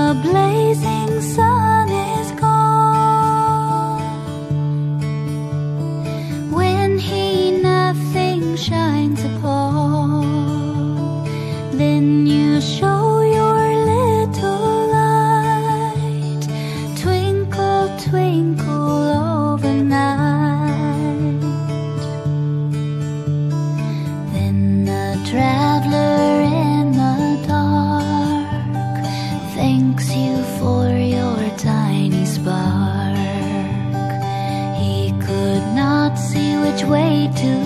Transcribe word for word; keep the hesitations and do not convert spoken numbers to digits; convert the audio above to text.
the blazing sun is gone, when he nothing shines upon, then you show your little light, twinkle, twinkle overnight. Then the traveler in the dark thanks you for your tiny spark. He could not see which way to